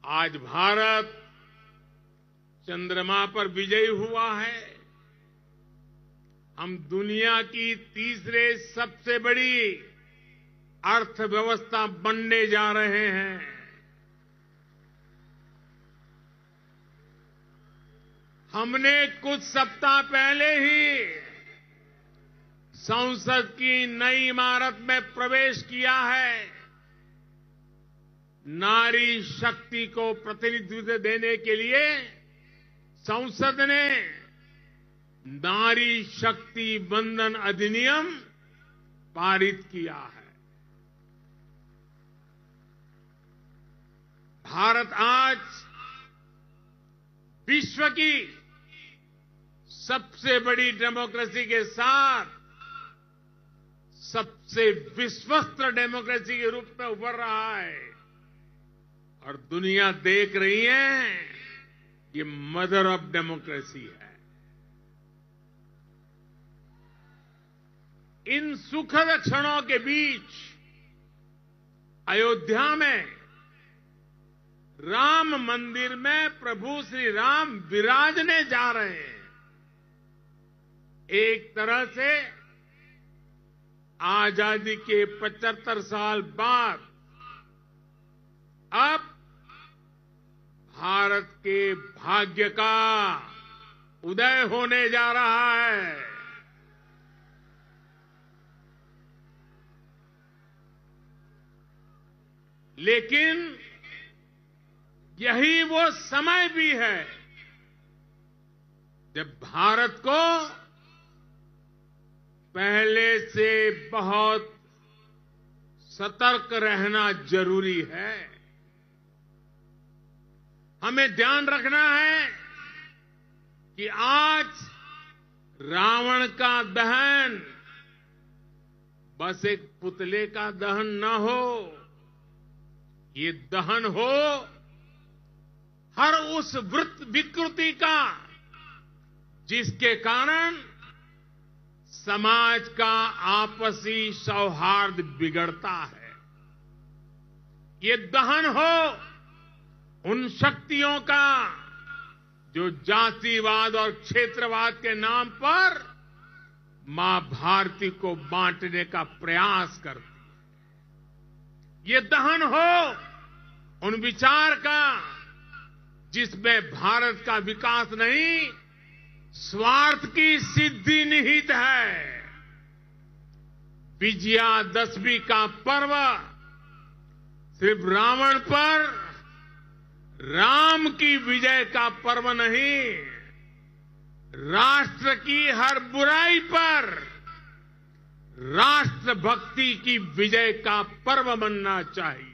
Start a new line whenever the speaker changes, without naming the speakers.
आज भारत चंद्रमा पर विजयी हुआ है। हम दुनिया की तीसरे सबसे बड़ी अर्थव्यवस्था बनने जा रहे हैं। हमने कुछ सप्ताह पहले ही संसद की नई इमारत में प्रवेश किया है। नारी शक्ति को प्रतिनिधित्व देने के लिए संसद ने नारी शक्ति वंदन अधिनियम पारित किया है। भारत आज विश्व की सबसे बड़ी डेमोक्रेसी के साथ सबसे विश्वस्त डेमोक्रेसी के रूप में उभर रहा है और दुनिया देख रही है ये मदर ऑफ डेमोक्रेसी है। इन सुखद क्षणों के बीच अयोध्या में राम मंदिर में प्रभु श्री राम विराजने जा रहे हैं। एक तरह से आजादी के 75 साल बाद अब भारत के भाग्य का उदय होने जा रहा है। लेकिन यही वो समय भी है जब भारत को पहले से बहुत सतर्क रहना जरूरी है। हमें ध्यान रखना है कि आज रावण का दहन बस एक पुतले का दहन न हो, ये दहन हो हर उस विकृति का जिसके कारण समाज का आपसी सौहार्द बिगड़ता है। ये दहन हो उन शक्तियों का जो जातिवाद और क्षेत्रवाद के नाम पर मां भारती को बांटने का प्रयास करती है। ये दहन हो उन विचार का जिसमें भारत का विकास नहीं स्वार्थ की सिद्धि निहित है। विजयादशमी का पर्व सिर्फ रावण पर राम की विजय का पर्व नहीं, राष्ट्र की हर बुराई पर राष्ट्रभक्ति की विजय का पर्व बनना चाहिए।